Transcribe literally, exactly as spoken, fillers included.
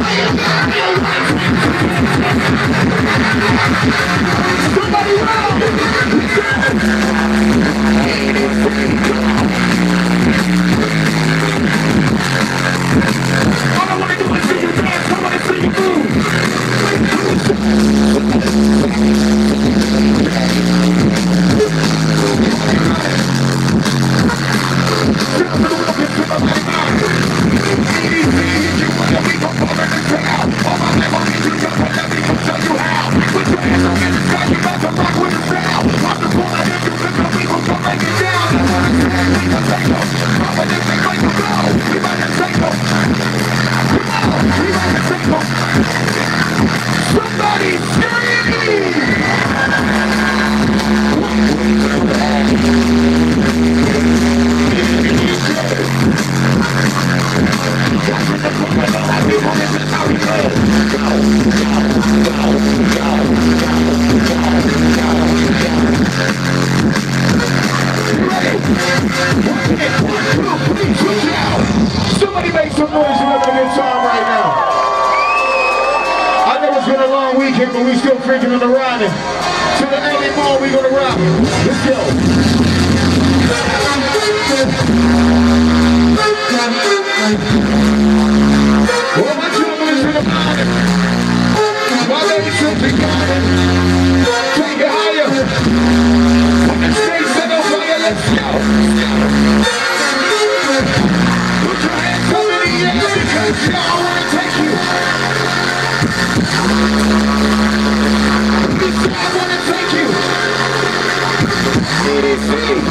Somebody round! All I wanna do is see you dance, I wanna see you move. Somebody scream! Somebody make some noise and have a good time right now. I know it's been a long weekend, but we still freaking on the riding. To the early morning, we gonna rock. Let's go. All my troubles in the bottom. My lady simply got it. Take it higher. When the stage set on fire, let's go. Put your hands up in the air because y'all wanna take you. Because I wanna take you. C D C.